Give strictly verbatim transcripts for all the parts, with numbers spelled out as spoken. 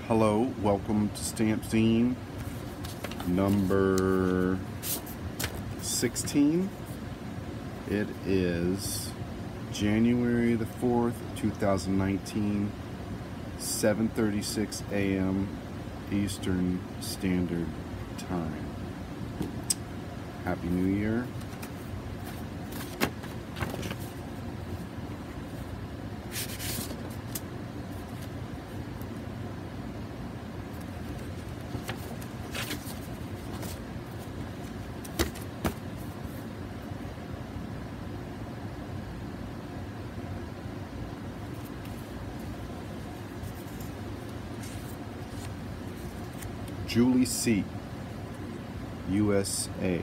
Hello, welcome to Stamp Zine number sixteen. It is January the fourth, two thousand nineteen, seven thirty-six a m Eastern Standard Time. Happy New Year. Julie C., U S A.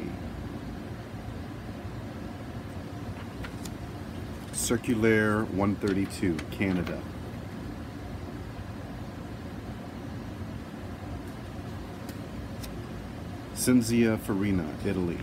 Circulaire one thirty-two, Canada. Cinzia Farina, Italy.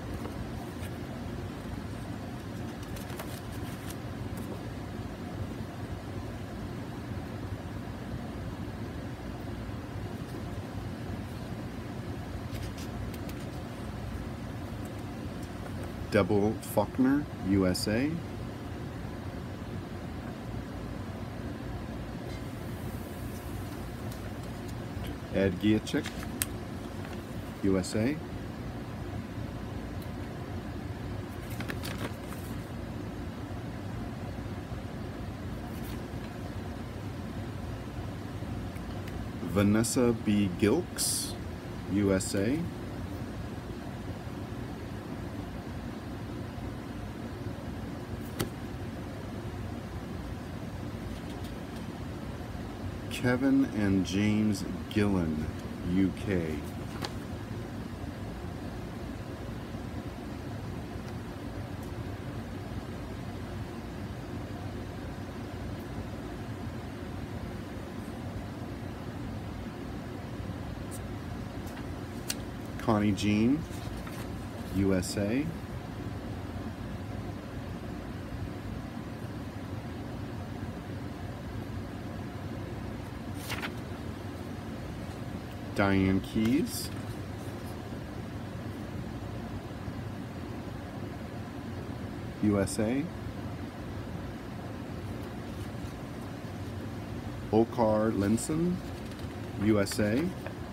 Double Faulkner, U S A. Ed Giachik, U S A. Vanessa B. Gilks, U S A. Kevin and James Gillen, U K. Connie Jean, U S A. Diane Keys, U S A. Okar Linson, U S A.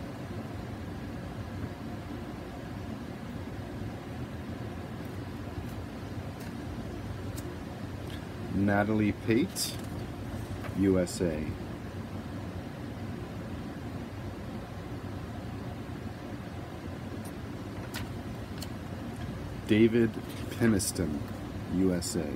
Natalie Pate, U S A. David Peniston, U S A.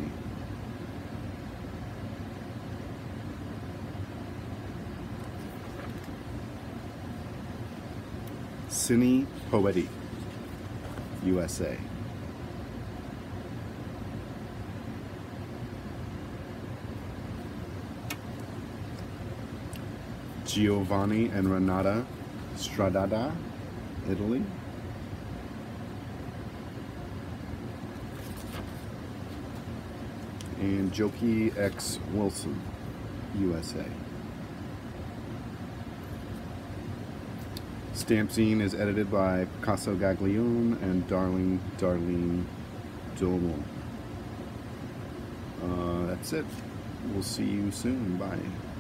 Cine Poeti, U S A. Giovanni and Renata Stradada, Italy. And Joki X. Wilson, U S A. Stamp Zine is edited by Picasso Gaglione and Darling Darlene Domo. Uh, that's it. We'll see you soon. Bye.